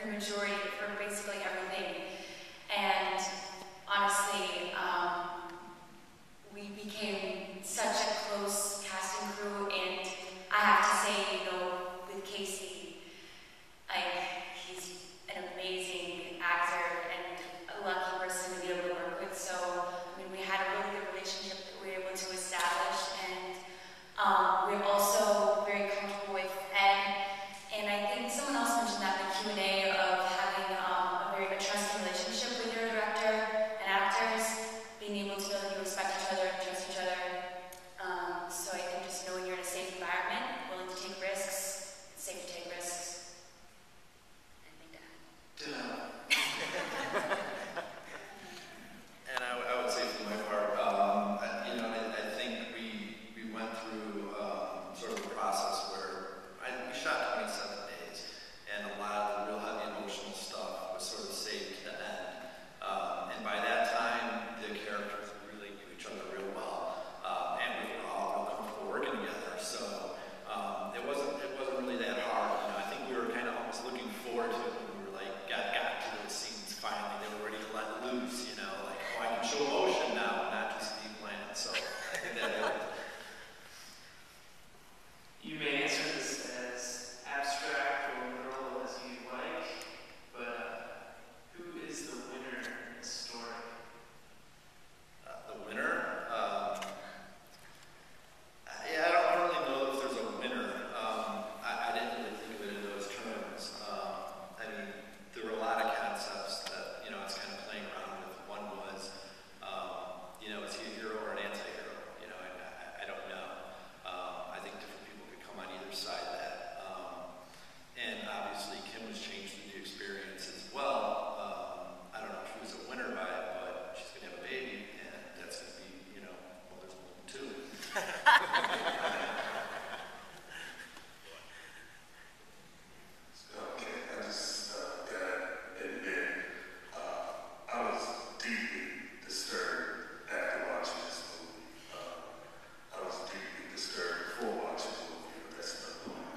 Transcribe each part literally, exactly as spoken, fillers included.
the majority, for basically everything. And honestly, um, we became such a close casting crew, and I have to say, you know, with Casey, like, he's an amazing actor and a lucky person to be able to work with. So, I mean, we had a really good relationship that we were able to establish, and um, we're also very comfortable with Ed. And I think someone else mentioned that in the Q and A of having um, a very a trusting relationship with your director and actors, being able to know that you respect each other and trust each other. Um, so I think just knowing you're in a safe environment, willing to take risks, it's safe to take risks. Anything to add? And I, I would say for my part, um, I, you know, I, I think we we went through um, sort of a process where I, we shot twenty-seven days, and a lot of the real heavy emotional stuff was sort of saved to the end. Um, and by that time, the characters really knew each other real well, um, and we were all real comfortable working together. So um, it wasn't it wasn't really that hard. You know, I think we were kind of almost looking forward to it when we were like got got to those scenes finally. They were ready to let loose. You know, like, oh, I can show emotion now, not just be bland. So I think that helped. You may answer this as abstract or literal as you like, but uh, who is the winner in this story? Uh, the winner? Um, yeah, I don't, I don't really know if there's a winner. Um, I, I didn't really think of it in those terms. Um, I mean, there were a lot of concepts that, you know, I was kind of playing around with. One was, um, you know, is he a hero or an anti-hero? You know, I, I, I don't know. Um, I think different people could come on either side of that. Um, and obviously, Kim was changed through the experience as well. Um, I don't know if she was a winner by it, but she's going to have a baby, and that's going to be, you know, well, there's one too. Okay, I just uh, gotta admit, uh, I was deeply disturbed after watching this movie. Uh, I was deeply disturbed before watching the movie, but that's another point.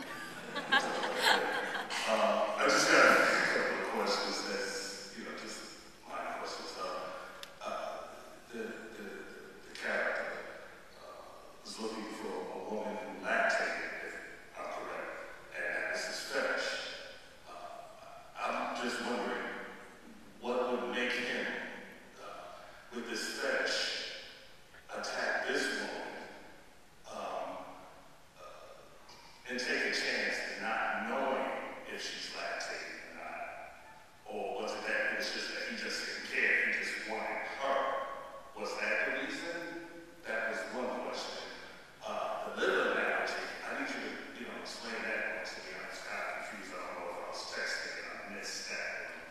uh, I just got a couple of questions that's, you know, just my questions. Uh, uh, the, the, the character uh, was looking for a woman who lactated, if I'm correct, and that was his fetish. Uh, I'm just wondering what would make him, uh, with this fetish, attack this woman um, uh, and take a chance at not knowing if she's lactating or not? Or was it that it was just that he just didn't care, he just wanted her? Was that the reason? That was one question. Uh, the liver analogy, I need you to, you know, explain that one to me. I was kind of confused. I don't know if I was texting and I missed that one.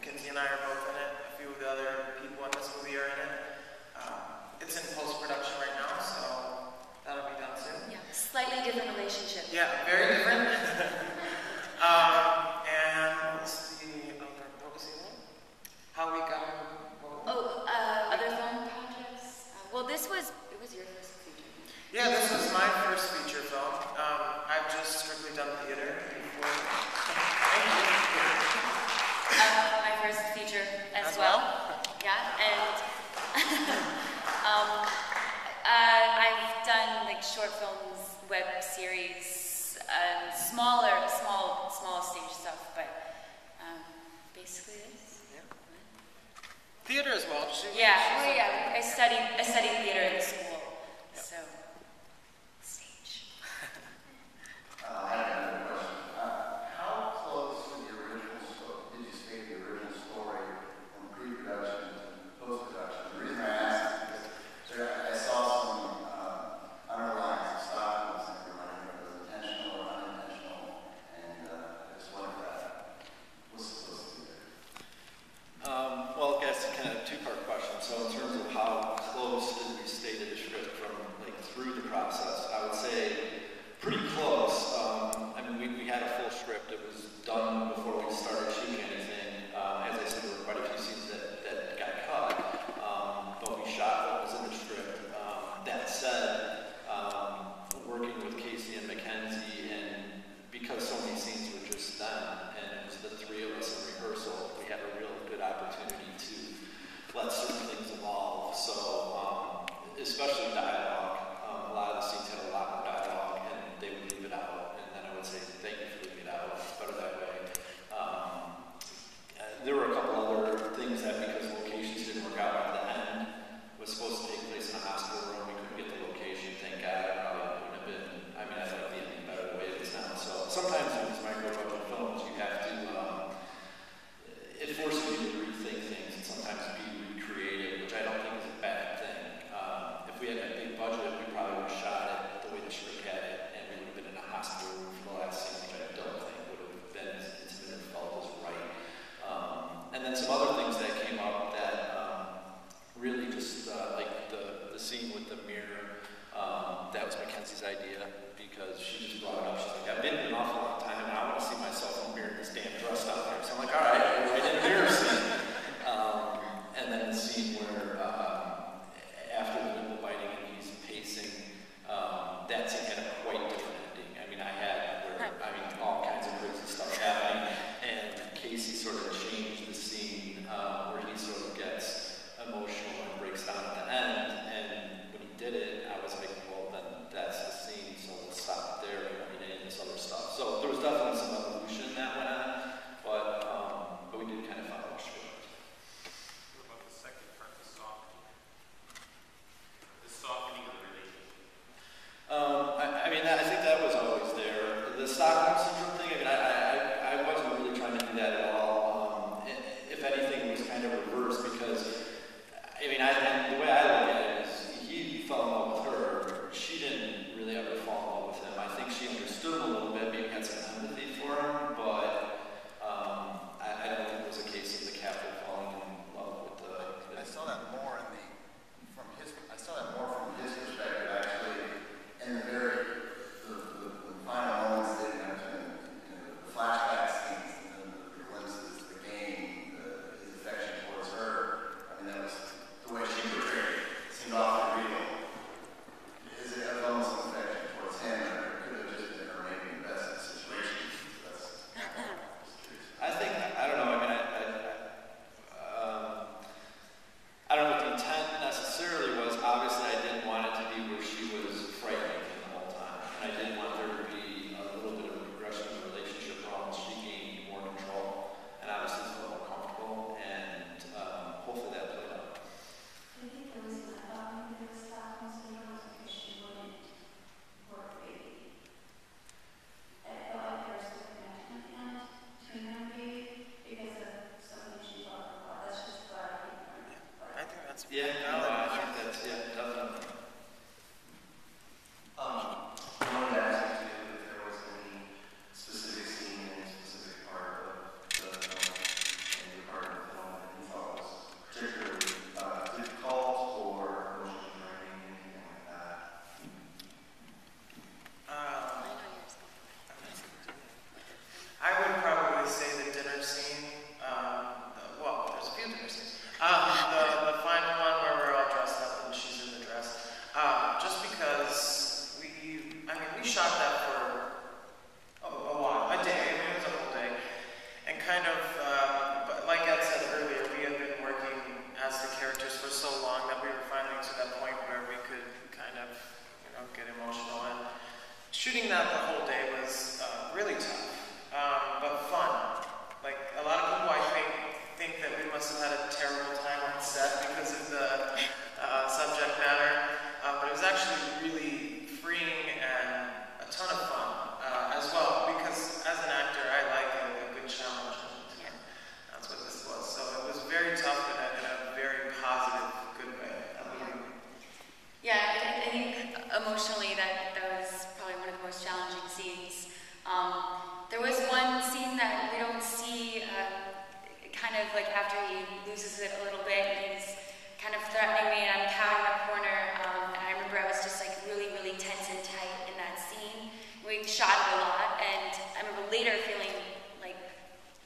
Mackenzie and I are both in it. A few of the other people in this movie are in it. Um, it's in post-production right now, so that'll be done soon. Yeah, slightly different relationship. Yeah, very different. um, and what was the other, what was the other one? How we got, what, Oh, uh, other film projects? Uh, well, this was, it was your first feature. Yeah, this was my first feature film. Um, I've just strictly done theater before. Thank you. Uh, my first feature as, As well. well? Yeah, and um, uh, I've done like short films, web series, um, smaller, small, small stage stuff, but um, basically this. Yeah. Theater as well. She, Yeah, she's well, like- yeah. I studied, I studied theater in school, so stage. Uh, I have another question. Uh, how close to the original story did you stay to the original story from pre-production to post-production? The reason I ask is because there, I saw some uh, underlines of stop moves that were running, whether it was intentional or unintentional, and uh, I just wondered if that was supposed to be there. Um, well, I guess kind of a two-part question. So in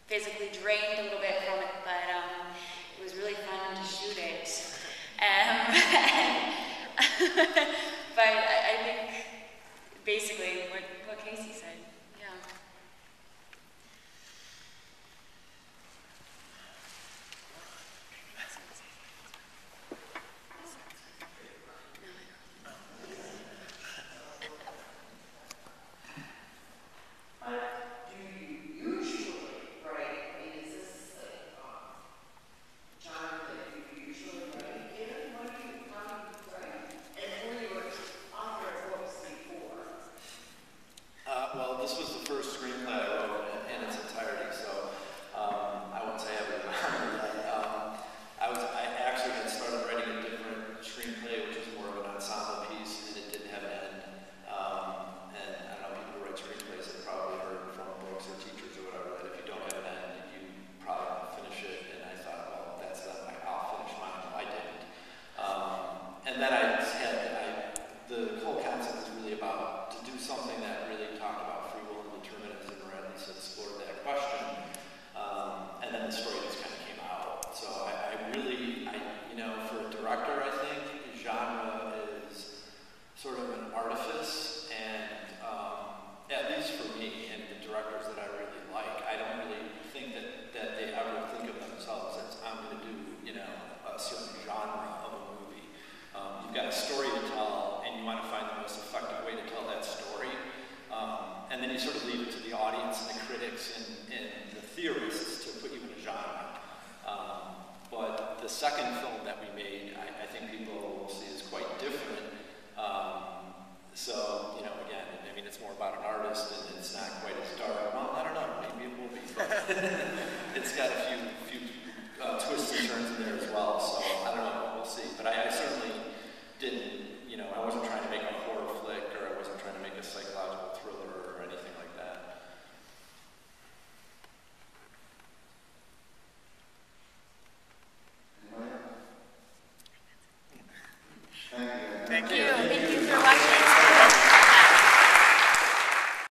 physically drained a little bit from it, but um, it was really fun to shoot it. Um, but I, I think basically what, what Casey said, yeah. It's got a few